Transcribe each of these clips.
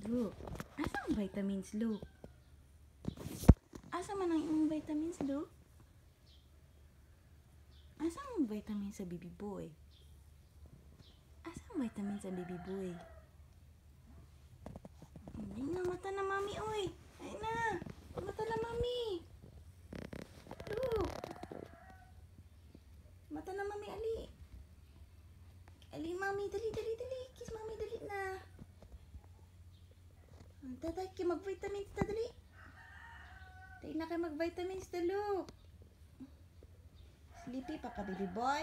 Look, asa ang vitamins, look? Asa man ang imong vitamins, look? Asa ang vitamins sa baby boy? Asa ang vitamins sa baby boy? Ay na, mata na mami, oy! Ay na! Mata na mami! Look! Mata na mami, ali! Ali, mami, dali, dali, dali! Kiss mami, dali na! Daday, kayo mag-vitamins na, dali! Dali na kayo mag-vitamins na, look! Sleepy pa ka, baby boy?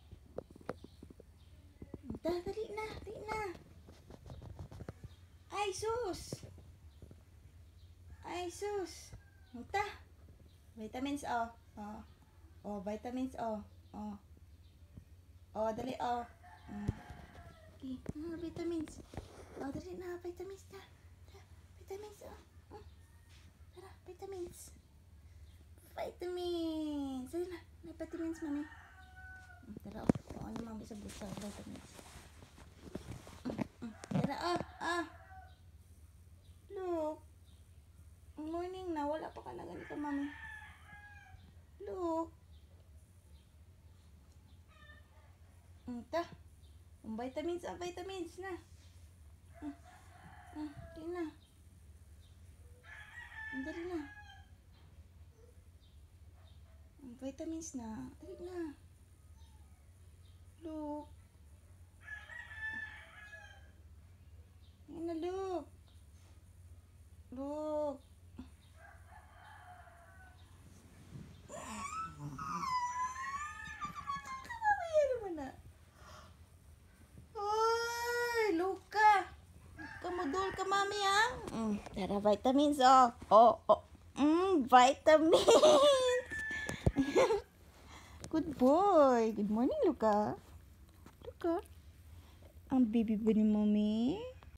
Dali na, dali na! Ay, sus! Ay, sus! Muta! Vitamins, oh. Oh. Oh, vitamins, oh. Oh. Oh, dali, oh. Okay, vitamins. Oh, dali na, vitamins na. Vitamins, oh. Tara, vitamins. Vitamins. Dali na, may vitamins, mami. Tara, oh. Oh, ano, mami, sa busa, vitamins. Tara, oh. Ah. Look. Morning na, wala pa ka na ganito, mami. Look. Ta. Vitamins, vitamins na. Dali na. Dali na. Vitamins na. Dali na. Look. Dali na, look. Look. Ay, Luca. Kamudol ka, mami, ha? Tara, vitamins, oh. Oh, oh. Vitamins. Good boy. Good morning, Luca. Luca. Ang baby ba ni mami?